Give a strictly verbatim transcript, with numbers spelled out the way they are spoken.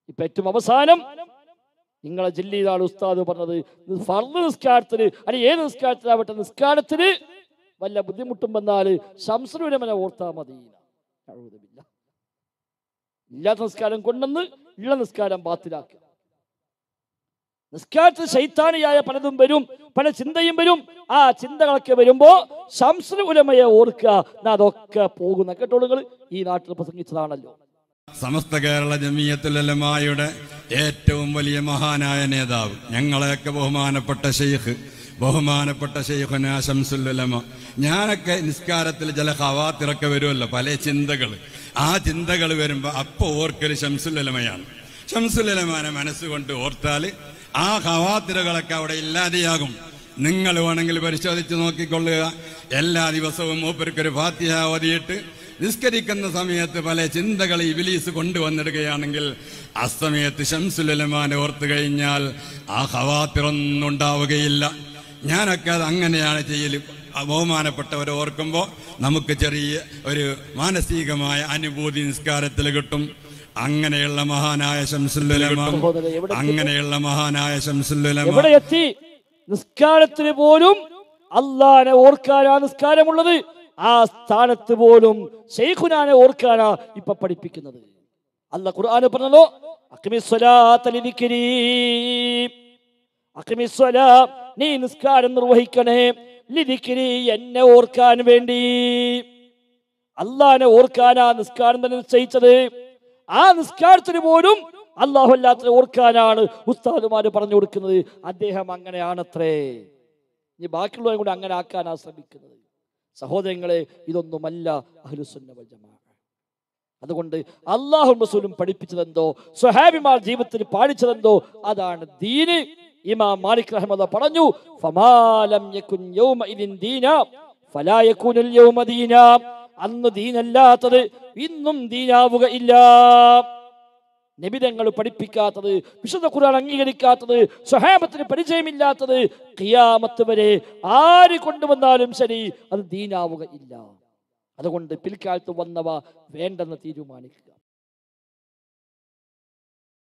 ഇപ്പൊ ഏറ്റവും അവസാനം നിങ്ങളെ ജില്ലയിലാണ് ഉസ്താദ് പറഞ്ഞത്, ഫർദ് നിസ്കാരത്തിന് അല്ലെ ഏത് നിസ്കാരത്തിലാവട്ടെ നിസ്കാരത്തിന് വല്ല ബുദ്ധിമുട്ടും വന്നാൽ ശംസുൽ ഉലമനെ ഓർത്താ മതി. ഇല്ലാത്ത നിസ്കാരം കൊണ്ടെന്ന് ഉള്ള നിസ്കാരം ബാത്തിലാക്കുക. നിസ്കാരത്തിൽ ശൈത്താനിയായ പലതും വരും, പല ചിന്തയും വരും. ആ ചിന്തകളൊക്കെ വരുമ്പോ ശംസുൽ ഉലമയെ ഓർക്കുക, അതൊക്കെ പോകുന്ന കേട്ടോളുകൾ ഈ നാട്ടിൽ പ്രസംഗിച്ചതാണല്ലോ. സമസ്ത കേരള ജമിയത്തുൽ ഉലമായുടെ ഏറ്റവും വലിയ മഹാനായ നേതാവ്, ഞങ്ങളെയൊക്കെ ബഹുമാനപ്പെട്ട ഷെയ്ഖ്, ബഹുമാനപ്പെട്ട ഷെയ്ഖുനാ ശംസുൽ ഉലമ. ഞാനൊക്കെ നിസ്കാരത്തിൽ ചില ഖവാത്തിറൊക്കെ വരുമല്ലോ, പല ചിന്തകൾ. ആ ചിന്തകൾ വരുമ്പോ അപ്പൊ ഓർക്കല് ശംസുൽ ഉലമയാണ്. ശംസുൽ ഉലമാനെ മനസ്സുകൊണ്ട് ഓർത്താൽ ആ ഖവാത്തിറുകളൊക്കെ അവിടെ ഇല്ലാതെയാകും. നിങ്ങൾ വേണമെങ്കിൽ പരിശോധിച്ച് നോക്കിക്കൊള്ളുക. എല്ലാ ദിവസവും മൂപ്പർക്കൊരു ഫാത്തിഹ ഓതിയിട്ട് നിസ്കരിക്കുന്ന സമയത്ത് പല ചിന്തകൾ ഇബ്ലീസ് കൊണ്ടുവന്നിടുകയാണെങ്കിൽ അസമയത്ത് ശംസുൽ ഉലമാനെ ഓർത്തു കഴിഞ്ഞാൽ ആ ഖവാത്തിറൊന്നും ഉണ്ടാവുകയില്ല. ഞാനൊക്കെ അത് അങ്ങനെയാണ് ചെയ്യല്. ബഹുമാനപ്പെട്ടവരെ ഓർക്കുമ്പോൾ നമുക്ക് ചെറിയ ഒരു മാനസികമായ അനുഭൂതി നിസ്കാരത്തിൽ കിട്ടും. അങ്ങനെയുള്ള മഹാനായ ശംസുൽ ഉലമ, അങ്ങനെയുള്ള മഹാനായ ശംസുൽ ഉലമ എവിടെ എത്തി? നിസ്കാരത്തിന് പോലും അള്ളാനെ ഓർക്കാനാ നിസ്കാരമുള്ളത്. ആ സ്ഥാനത്ത് പോലും ശൈഖുനാനെ ഓർക്കാനാ ഇപ്പൊ പഠിപ്പിക്കുന്നത്. അല്ലാഹ് ഖുർആനിൽ പറഞ്ഞല്ലോ, അഖിമിസ്സലാത്ത ലിദിക്രി, അഖിമിസ്സലാ, നീ നിസ്കാരം നിർവഹിക്കണേ, ലിദിക്രി, എന്നെ ഓർക്കാൻ വേണ്ടി. അള്ളാനെ ഓർക്കാനാ നിസ്കാരം തന്നെ നിശ്ചയിച്ചത്. ആ നിസ്കാരത്തിന് പോലും അല്ലാഹു അല്ലാത്തതിനെ ഓർക്കാനാണ് ഉസ്താദുമാര് പറഞ്ഞു കൊടുക്കുന്നത്. അദ്ദേഹം അങ്ങനെയാണത്രേ. ഇനി ബാക്കിയുള്ളവരെ കൂടെ അങ്ങനെ ആക്കാനാ ശ്രമിക്കുന്നത്. സഹോദരങ്ങളെ, ഇതൊന്നുമല്ല അഹ്ലുസുന്ന വൽ ജമാഅ. അതുകൊണ്ട് അല്ലാഹുവും റസൂലും പഠിപ്പിച്ചതെന്തോ, സ്വഹാബിമാർ ജീവിതത്തിൽ പാലിച്ചതെന്തോ അതാണ് ദീന്. ഇമാം മാലിക് റഹിമഹുല്ലാഹ് പറഞ്ഞു, ഫമാലം യകുൻ യൗമഇദിൻ ദീന ഫലാ യകൂനുൽ യൗമ ദീന. അന്ന് ദീനല്ലാത്തത് ഇന്നും ദീനാവുക ഇല്ല. നബിതങ്ങൾ പഠിപ്പിക്കാത്തത്, വിശുദ്ധ ഖുർആൻ അംഗീകരിക്കാത്തത്, സ്വഹാബത്തിന് പരിചയമില്ലാത്തത് ഖിയാമത്ത് വരെ ആര് കൊണ്ടുവന്നാലും ശരി അത് ദീനാവുക ഇല്ല. അതുകൊണ്ട് പിൽക്കാലത്ത് വന്നവ വേണ്ടെന്ന് തീരുമാനിക്കുക.